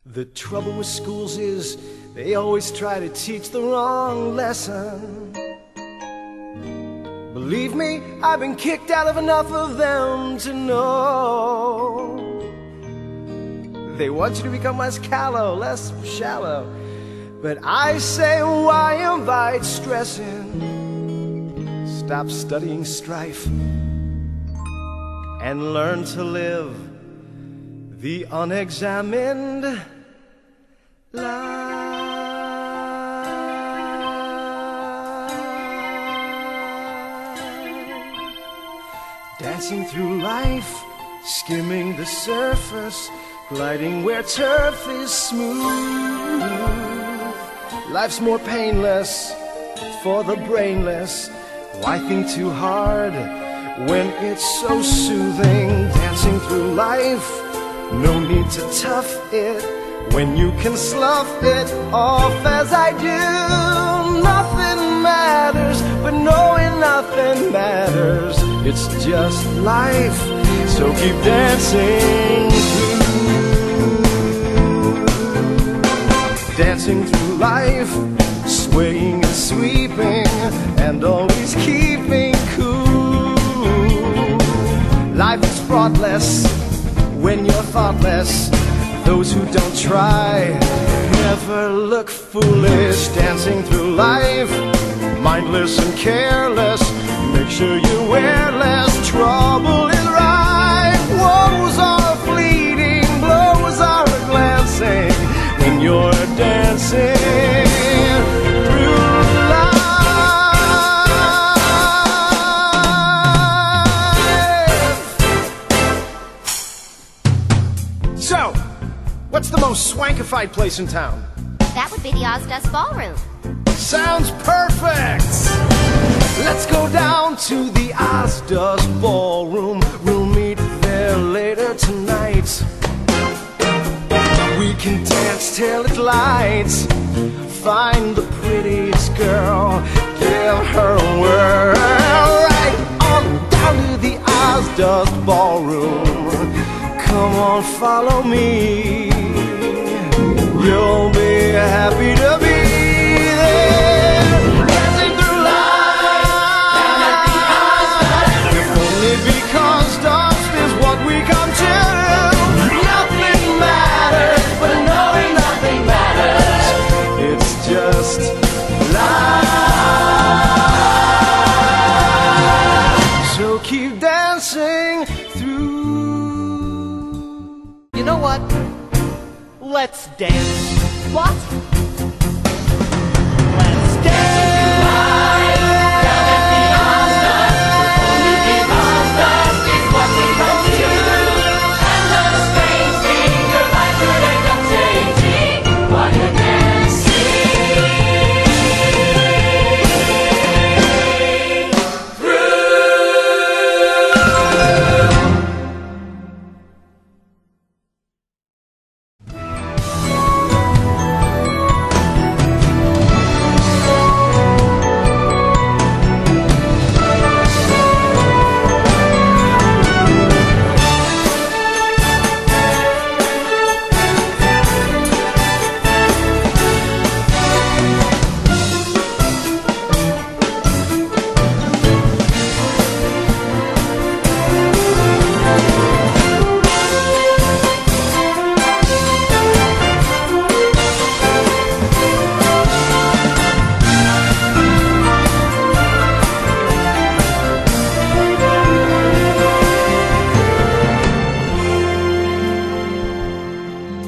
The trouble with schools is they always try to teach the wrong lesson. Believe me, I've been kicked out of enough of them to know. They want you to become less callow, less shallow. But I say, why invite stressing? Stop studying strife and learn to live the unexamined life. Dancing through life, skimming the surface, gliding where turf is smooth. Life's more painless for the brainless. Why think too hard when it's so soothing? Dancing through life, no need to tough it when you can slough it off as I do. Nothing matters, but knowing nothing matters. It's just life, so keep dancing through. Dancing through life, swaying and sweeping, and always keeping cool. Life is fraughtless when you're thoughtless. Those who don't try never look foolish. Dancing through life, mindless and careless. Make sure you wear less. Trouble is rife. Woes are fleeting, blows are glancing when you're dancing through life. So, what's the most swankified place in town? That would be the Ozdust Ballroom. Sounds perfect! Let's go down to the Ozdust Ballroom. We'll meet there later tonight. We can dance till it lights. Find the prettiest girl, give her a whirl. Right on down to the Ozdust Ballroom. Come on, follow me. You'll be happy to be there. Dancing through life, down at the Ozdust. If only because dust is what we come to. Nothing matters, but knowing nothing matters. It's just life. So keep dancing through. You know what? Let's dance. What?